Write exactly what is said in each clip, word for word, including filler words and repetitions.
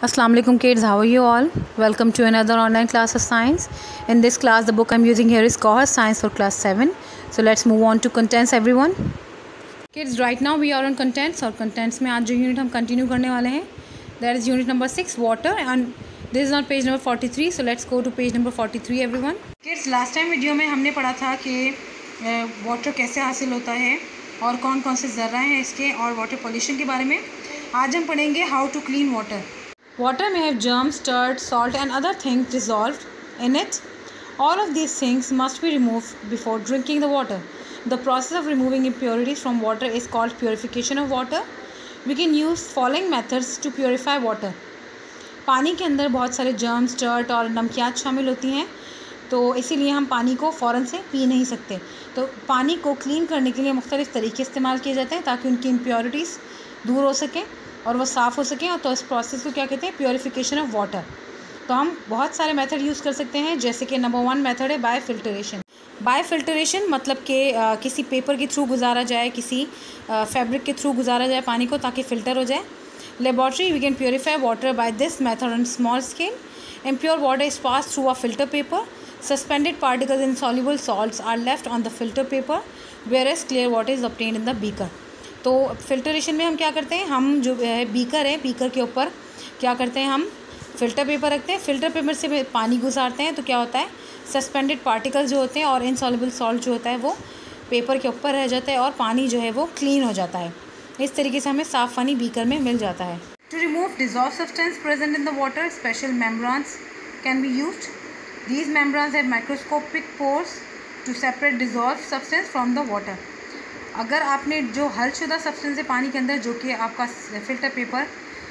Assalamu alaikum kids, how are you all? Welcome to another online class of science. In this class the book I'm using here is Cohort Science for class seven. So let's move on to contents everyone. Kids, right now we are on contents और contents में आज जो unit हम continue करने वाले हैं that is unit number six water and this is on page number forty-three. So let's go to page number forty-three everyone. Kids, last time video में हमने पढ़ा था कि वाटर कैसे हासिल होता है और कौन कौन से ज़र्रा हैं इसके और वाटर पोल्यूशन के बारे में. आज हम पढ़ेंगे how to clean water. Water may have germs, dirt, salt and other things dissolved in it. All of these things must be removed before drinking the water. The process of removing impurities from water is called purification of water. We can use following methods to purify water. पानी के अंदर बहुत सारे germs, dirt और नमकियात शामिल होती हैं, तो इसीलिए हम पानी को फ़ौरन से पी नहीं सकते. तो पानी को क्लीन करने के लिए मुख्तलिफ़ तरीके इस्तेमाल किए जाते हैं ताकि उनकी इम्प्योरिटीज़ दूर हो सकें और वो साफ़ हो सकें. और तो इस प्रोसेस को क्या कहते हैं? Purification of water. तो हम बहुत सारे मेथड यूज़ कर सकते हैं, जैसे कि नंबर वन मेथड है बाय फिल्टरेशन. बाय फिल्टरेशन मतलब कि किसी पेपर के थ्रू गुजारा जाए, किसी फैब्रिक के थ्रू गुजारा जाए पानी को ताकि फ़िल्टर हो जाए. Laboratory we can purify water by this method on small scale. Impure water is pass through a filter paper. Suspended particles insoluble salts are left on the filter paper whereas clear water is obtained in the beaker. तो filtration में हम क्या करते हैं, हम जो है beaker है, बीकर के ऊपर क्या करते हैं, हम फ़िल्टर पेपर रखते हैं. फ़िल्टर पेपर से पानी गुजारते हैं तो क्या होता है, सस्पेंडेड पार्टिकल्स जो होते हैं और इनसॉल्युबल सॉल्ट जो होता है वो पेपर के ऊपर रह जाता है और पानी जो है वो क्लीन हो जाता है. इस तरीके से हमें साफ़ पानी बीकर में मिल जाता है. To remove dissolve substance present in the water special membranes can be used. These membranes have microscopic pores to separate dissolve substance from the water. अगर आपने जो हलशुदा सब्सटेंस है पानी के अंदर, जो कि आपका फ़िल्टर पेपर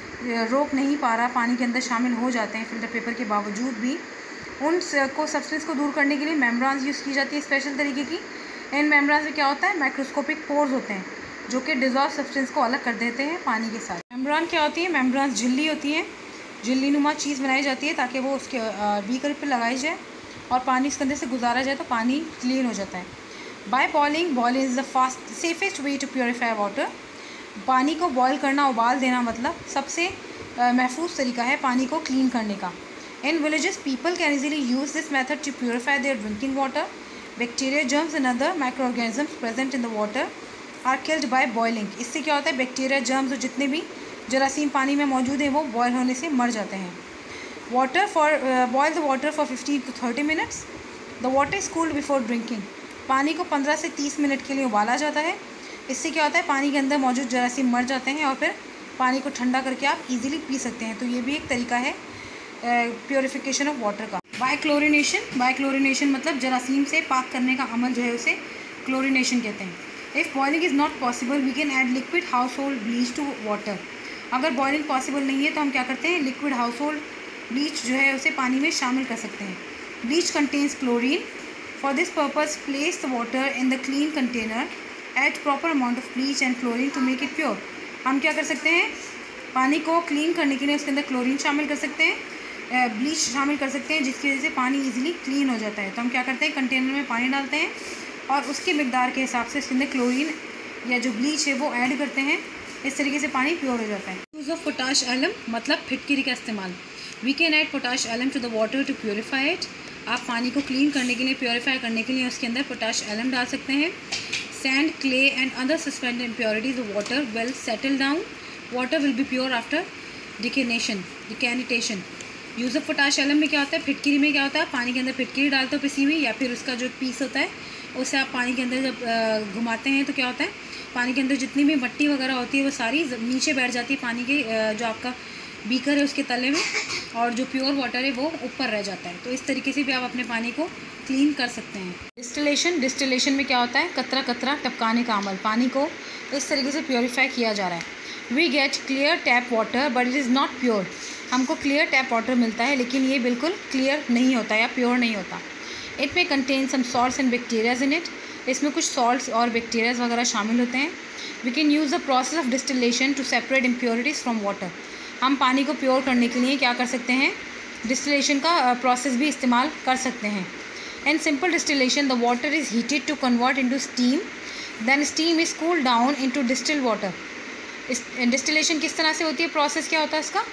रोक नहीं पा रहा, पानी के अंदर शामिल हो जाते हैं फ़िल्टर पेपर के बावजूद भी, उन को सब्सटेंस को दूर करने के लिए मेम्ब्रान्स यूज़ की जाती है स्पेशल तरीके की. इन मेम्ब्रान्स में क्या होता है, माइक्रोस्कोपिक पोर्स होते हैं जो कि डिज़ॉल्व सब्सटेंस को अलग कर देते हैं पानी के साथ. मेम्ब्रान क्या होती है? मेम्ब्रान्स झिल्ली होती है, झिल्ली नुमा चीज़ बनाई जाती है ताकि वो उसके बीकर पर लगाई जाए और पानी उसके अंदर से गुजारा जाए तो पानी क्लीन हो जाता है. By boiling, boiling is the fast safest way to purify water. पानी को बॉयल करना, उबाल देना मतलब सबसे महफूज तरीका है पानी को क्लीन करने का. In villages people can easily use this method to purify their drinking water. Bacteria, germs and other micro organisms present in the water are killed by boiling. इससे क्या होता है, बैक्टीरिया, जर्म्स और जितने भी जरासीम पानी में मौजूद हैं वो बॉयल होने से मर जाते हैं. Water for boil the water for fifteen to thirty minutes. The water is cooled before drinking. पानी को पंद्रह से तीस मिनट के लिए उबाला जाता है. इससे क्या होता है, पानी के अंदर मौजूद जरासीम मर जाते हैं और फिर पानी को ठंडा करके आप इजीली पी सकते हैं. तो ये भी एक तरीका है प्योरीफिकेशन ऑफ वाटर का. बाय क्लोरिनेशन, बाय क्लोरिनेशन मतलब जरासीम से पाक करने का अमल जो है उसे क्लोरिनेशन कहते हैं. If boiling is not possible we can add liquid household bleach to water. अगर बॉइलिंग पॉसिबल नहीं है तो हम क्या करते हैं, लिक्विड हाउस होल्ड ब्लीच जो है उसे पानी में शामिल कर सकते हैं. Bleach contains chlorine. For this purpose, place the water in the clean container. Add proper amount of bleach and chlorine to make it pure. हम क्या कर सकते हैं, पानी को क्लीन करने के लिए उसके अंदर क्लोरीन शामिल कर सकते हैं, ब्लीच शामिल कर सकते हैं, जिसकी वजह से पानी इजीली क्लीन हो जाता है. तो हम क्या करते हैं, कंटेनर में पानी डालते हैं और उसके मिकदार के हिसाब से उसके अंदर क्लोरीन या जो ब्लीच है वो ऐड करते हैं. इस तरीके से पानी प्योर हो जाता है. यूज़ ऑफ पोटाश एलम मतलब फिटकिरी का इस्तेमाल. We can add potash alum to the water to purify it. आप पानी को क्लीन करने के लिए, प्योरीफाई करने के लिए उसके अंदर पोटाश एलम डाल सकते हैं. Sand, clay and other suspended impurities of water well settle down. Water will be pure after decantation decantation. Use of potash alum में क्या होता है, फिटकिरी में क्या होता है, पानी के अंदर फिटकिरी डालते हो पिसी हुई, या फिर उसका जो पीस होता है उसे आप पानी के अंदर जब घुमाते हैं तो क्या होता है, पानी के अंदर जितनी भी मट्टी वगैरह होती है वो सारी नीचे बैठ जाती है पानी के जो आपका बीकर है उसके तले में, और जो प्योर वाटर है वो ऊपर रह जाता है. तो इस तरीके से भी आप अपने पानी को क्लीन कर सकते हैं. डिस्टिलेशन, डिस्टिलेशन में क्या होता है, कतरा कतरा टपकाने का अमल. पानी को इस तरीके से प्योरीफाई किया जा रहा है. We get clear tap water but it is not pure. हमको क्लियर टैप वाटर मिलता है लेकिन ये बिल्कुल क्लियर नहीं होता या प्योर नहीं होता. इट में contain some salts and bacterias in it. इसमें कुछ सॉल्ट्स और बैक्टीरियाज वगैरह शामिल होते हैं. We can use the process of distillation to separate impurities from water. हम पानी को प्योर करने के लिए क्या कर सकते हैं, डिस्टिलेशन का प्रोसेस भी इस्तेमाल कर सकते हैं. In simple distillation the water is heated to convert into steam. Then steam is cooled down into distilled water. Distillation किस तरह से होती है, प्रोसेस क्या होता है इसका,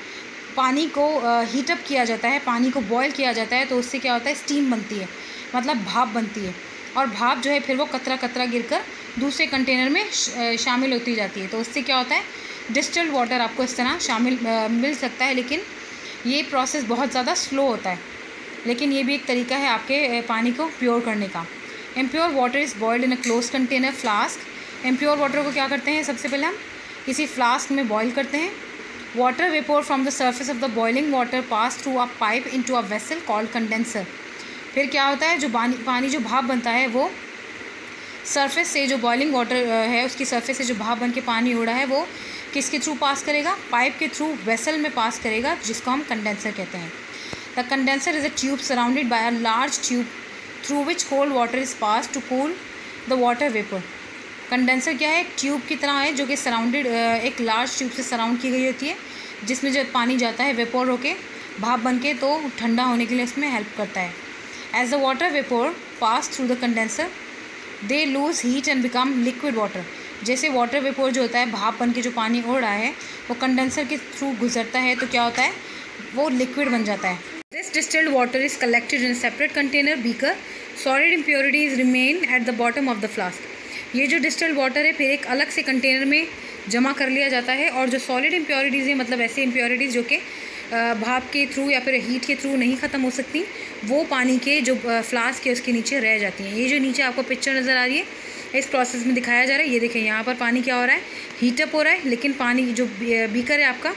पानी को हीटअप किया जाता है, पानी को बॉयल किया जाता है, तो उससे क्या होता है, स्टीम बनती है, मतलब भाप बनती है। और भाप जो है फिर वो कतरा कतरा गिरकर दूसरे कंटेनर में शामिल होती जाती है। तो उससे क्या होता है, डिस्टिल्ड वाटर आपको इस तरह शामिल मिल सकता है। लेकिन ये प्रोसेस बहुत ज़्यादा स्लो होता है, लेकिन ये भी एक तरीका है आपके पानी को प्योर करने का। Impure water is boiled in a close container flask. Impure water को क्या करते हैं, सबसे पहले हम किसी फ्लास्क में बॉयल करते हैं। Water vapour from the surface of the boiling water pass through a pipe into a vessel called condenser. फिर क्या होता है, जो पानी पानी जो भाप बनता है वो सरफेस से, जो बॉइलिंग वाटर है उसकी सरफेस से जो भाप बन के पानी उड़ा है वो किसके थ्रू पास करेगा, पाइप के थ्रू वेसल में पास करेगा, जिसको हम कंडेंसर कहते हैं। The condenser is a tube surrounded by a large tube through which cold water is pass to cool the water vapour. Condenser क्या है, एक ट्यूब की तरह है जो कि सराउंडेड, एक लार्ज ट्यूब से सराउंड की गई होती है, जिसमें जब पानी जाता है वेपोर होके भाप बन के, तो ठंडा होने के लिए उसमें हेल्प करता है। As the water vapour pass through the condenser they lose heat and become liquid water. जैसे वाटर वेपोर जो होता है, भाप बन के जो पानी उड़ रहा है वो कंडेंसर के थ्रू गुजरता है, तो क्या होता है, वो लिक्विड बन जाता है। This distilled water is collected in separate container beaker. Solid impurities remain at the bottom of the flask. ये जो डिस्टिल्ड वाटर है फिर एक अलग से कंटेनर में जमा कर लिया जाता है, और जो सॉलिड इम्प्योरिटीज़ है, मतलब ऐसी इम्प्योरिटीज़ जो कि भाप के थ्रू या फिर हीट के थ्रू नहीं ख़त्म हो सकती, वो पानी के जो फ्लास्क है उसके नीचे रह जाती हैं। ये जो नीचे आपको पिक्चर नज़र आ रही है, इस प्रोसेस में दिखाया जा रहा है। ये देखें, यहाँ पर पानी क्या हो रहा है, हीटअप हो रहा है, लेकिन पानी जो बीकर है आपका,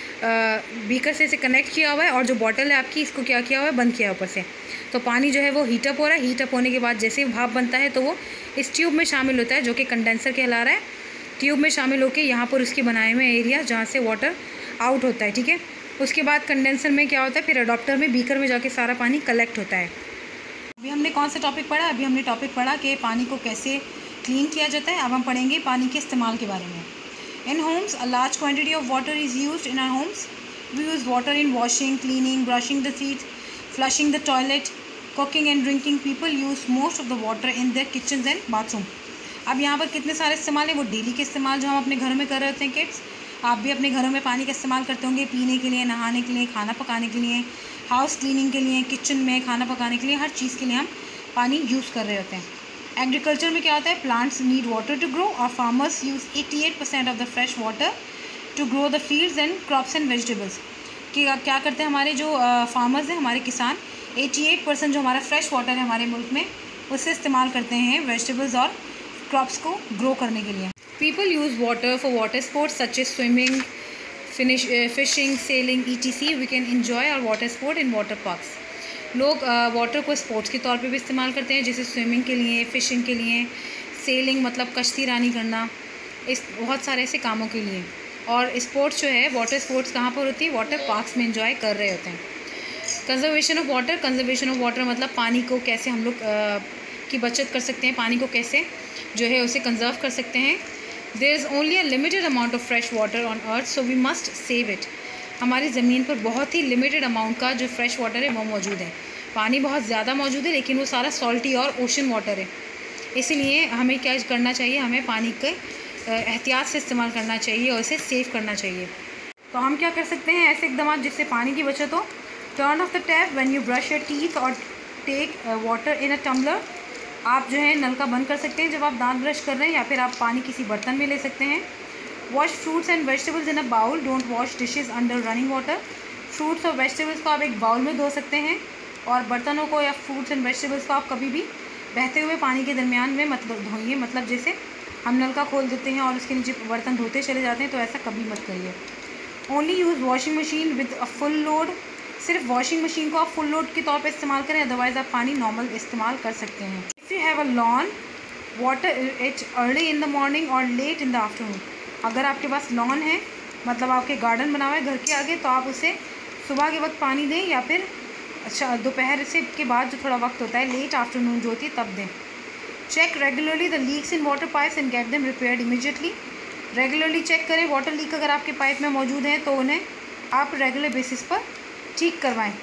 बीकर से इसे कनेक्ट किया हुआ है, और जो बॉटल है आपकी, इसको क्या किया हुआ है, बंद किया है ऊपर से। तो पानी जो है वो हीटअप हो रहा है। हीटअप होने के बाद जैसे भाप बनता है तो वो इस ट्यूब में शामिल होता है, जो कि कंडेंसर कहला रहा है। ट्यूब में शामिल होकर यहाँ पर उसके बनाए हुए एरिया जहाँ से वाटर आउट होता है, ठीक है। उसके बाद कंडेंसर में क्या होता है, फिर अडॉप्टर में, बीकर में जाके सारा पानी कलेक्ट होता है। अभी हमने कौन सा टॉपिक पढ़ा, अभी हमने टॉपिक पढ़ा कि पानी को कैसे क्लीन किया जाता है। अब हम पढ़ेंगे पानी के इस्तेमाल के बारे में। In homes a large quantity of water is used in our homes. We use water in washing, cleaning, brushing the teeth, flushing the toilet, cooking and drinking. People use most of the water in their kitchen and bathroom. अब यहाँ पर कितने सारे इस्तेमाल है, वो daily के इस्तेमाल जो हम अपने घरों में कर रहे होते हैं। किड्स, आप भी अपने घरों में पानी का इस्तेमाल करते होंगे, पीने के लिए, नहाने के लिए, खाना पकाने के लिए, हाउस क्लीनिंग के लिए, किचन में खाना पकाने के लिए, हर चीज़ के लिए हम पानी यूज़ कर रहे होते हैं। एग्रीकल्चर में क्या होता है, plants need water to grow और farmers use eighty eight percent of the fresh water to grow the fields and crops and vegetables. कि क्या करते हैं हमारे जो फार्मर्स हैं, हमारे किसान, अठासी परसेंट जो हमारा फ्रेश वाटर है हमारे मुल्क में, उससे इस्तेमाल करते हैं वेजिटेबल्स और क्रॉप्स को ग्रो करने के लिए। People use water for water sports such as swimming, finish fishing, sailing, E T C. We can enjoy our water sport in water parks. लोग वाटर को स्पोर्ट्स के तौर पे भी इस्तेमाल करते हैं, जैसे स्विमिंग के लिए, फ़िशिंग के लिए, सेलिंग मतलब कश्ती रानी करना, इस बहुत सारे ऐसे कामों के लिए। और स्पोर्ट्स जो है, वाटर स्पोर्ट्स कहाँ पर होती है, वाटर पार्क्स में एंजॉय कर रहे होते हैं। Conservation of water, conservation of water मतलब पानी को कैसे हम लोग की बचत कर सकते हैं, पानी को कैसे जो है उसे कंजर्व कर सकते हैं। There is only a limited amount of fresh water on earth, so we must save it. हमारी ज़मीन पर बहुत ही लिमिटेड अमाउंट का जो फ्रेश वाटर है वो मौजूद है। पानी बहुत ज़्यादा मौजूद है, लेकिन वो सारा सॉल्टी और ओशन वाटर है। इसीलिए हमें क्या करना चाहिए, हमें पानी के एहतियात से इस्तेमाल करना चाहिए और इसे सेव करना चाहिए। तो हम क्या कर सकते हैं ऐसे इकदाम जिससे पानी की बचत हो। Turn off the tap when you brush your teeth और take water in a tumbler. आप जो है नल का बंद कर सकते हैं जब आप दांत ब्रश कर रहे हैं, या फिर आप पानी किसी बर्तन में ले सकते हैं। Wash fruits and vegetables in a bowl, don't wash dishes under running water. Fruits और वेजिटेबल्स को आप एक बाउल में धो सकते हैं, और बर्तनों को या फ्रूट्स एंड वेजिटेबल्स को आप कभी भी बहते हुए पानी के दरमियान में मत धोइए। मतलब जैसे हम नल का खोल देते हैं और उसके नीचे बर्तन धोते चले जाते हैं, तो ऐसा कभी मत करिए। Only use washing machine with a full load. सिर्फ वॉशिंग मशीन को आप फुल लोड के तौर पे इस्तेमाल करें, अदरवाइज़ आप पानी नॉर्मल इस्तेमाल कर सकते हैं। If you have a lawn, water it early in the morning और लेट इन द आफ्टरनून। अगर आपके पास लॉन है, मतलब आपके गार्डन बना हुआ है घर के आगे, तो आप उसे सुबह के वक्त पानी दें, या फिर अच्छा दोपहर से के बाद जो थोड़ा वक्त होता है, लेट आफ्टरनून जो होती है, तब दें। Check regularly the leaks in water pipes and get them repaired immediately. Regularly check करें, वाटर लीक अगर आपके पाइप में मौजूद हैं तो उन्हें आप रेगुलर बेसिस पर ठीक करवाएं।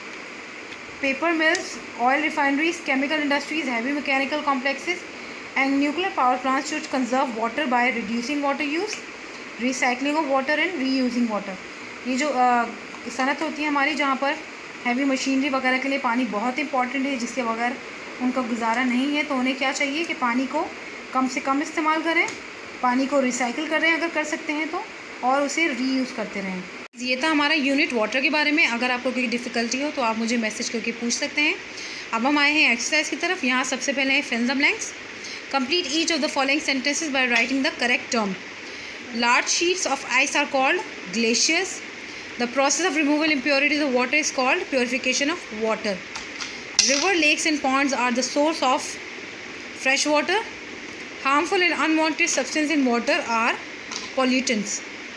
Paper mills, oil refineries, chemical industries, heavy mechanical complexes and nuclear power plants should conserve water by reducing water use, recycling of water and reusing water. ये जो सनत होती है हमारी, जहाँ पर हैवी मशीनरी वगैरह के लिए पानी बहुत इंपॉर्टेंट है, जिसके बगैर उनका गुजारा नहीं है। तो उन्हें क्या चाहिए कि पानी को कम से कम इस्तेमाल करें, पानी को रिसाइकिल करें अगर कर सकते हैं तो, और उसे रीयूज़ करते रहें। ये था हमारा यूनिट वाटर के बारे में। अगर आपको कोई डिफ़िकल्टी हो तो आप मुझे मैसेज करके पूछ सकते हैं। अब हम आए हैं एक्सरसाइज की तरफ। यहाँ सबसे पहले है fill the blanks. Complete each of the following sentences by writing the correct term. Large sheets of ice are called glaciers. The process of removal impurities of water is called purification of water. River, lakes and ponds are the source of fresh water. Harmful and unwanted substances in water are pollutants.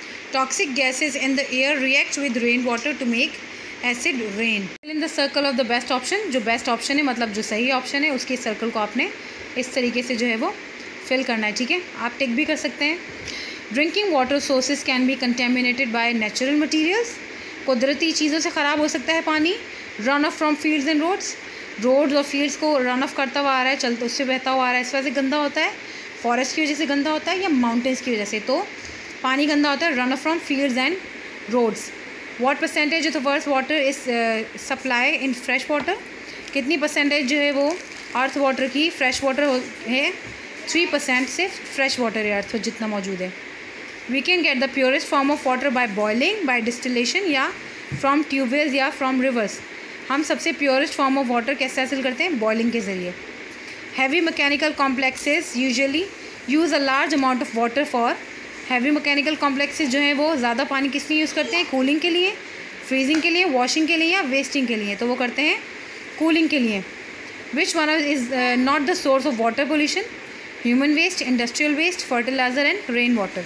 Toxic gases in the air react with rainwater to make acid rain. Fill in the circle of the best option. जो best option है मतलब जो सही option है उसके circle को आपने इस तरीके से जो है वो fill करना है, ठीक है। आप टिक भी कर सकते हैं। Drinking water sources can be contaminated by natural materials. कुदरती चीज़ों से ख़राब हो सकता है पानी। Run off from fields and roads. Roads और फील्ड्स को रन ऑफ करता हुआ आ रहा है, चलता उससे बहता हुआ आ रहा है, इस वजह से गंदा होता है। फॉरेस्ट की वजह से गंदा होता है या माउंटेन्स की वजह से, तो पानी गंदा होता है। Run off from fields and roads. What percentage of the earth water is supply in fresh water. कितनी परसेंटेज जो है वो अर्थ वाटर की फ्रेश वाटर है? थ्री परसेंट सिर्फ फ्रेश वाटर है अर्थ जितना मौजूद है। We can get the purest form of water by boiling, by distillation या फ्रॉम ट्यूबवेल्स या फ्रॉम रिवर्स। हम सबसे प्योरेस्ट फॉर्म ऑफ वाटर कैसे हासिल करते हैं? बॉइलिंग के ज़रिए। Heavy mechanical complexes usually use a large amount of water for. Heavy mechanical complexes जो हैं वो ज़्यादा पानी किस लिए यूज़ करते हैं? कूलिंग के लिए, फ्रीजिंग के लिए, वॉशिंग के लिए या वेस्टिंग के लिए। तो वो करते हैं कूलिंग के लिए। Which one is not the source of water pollution? Human waste, industrial waste, fertilizer and rain water.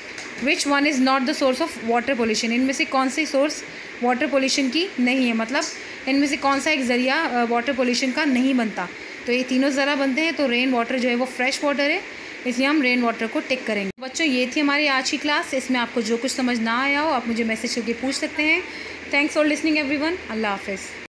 Which one is not the source of water pollution? इनमें से कौन सी सोर्स वाटर पोल्यूशन की नहीं है, मतलब इनमें से कौन सा एक ज़रिया वाटर पोल्यूशन का नहीं बनता? तो ये तीनों ज़रा बनते हैं। तो रेन वाटर जो है वो फ्रेश वाटर है, इसलिए हम रेन वाटर को टिक करेंगे। बच्चों ये थी हमारी आज की क्लास। इसमें आपको जो कुछ समझ ना आया हो आप मुझे मैसेज करके पूछ सकते हैं। Thanks for listening everyone. अल्लाह हाफिज़।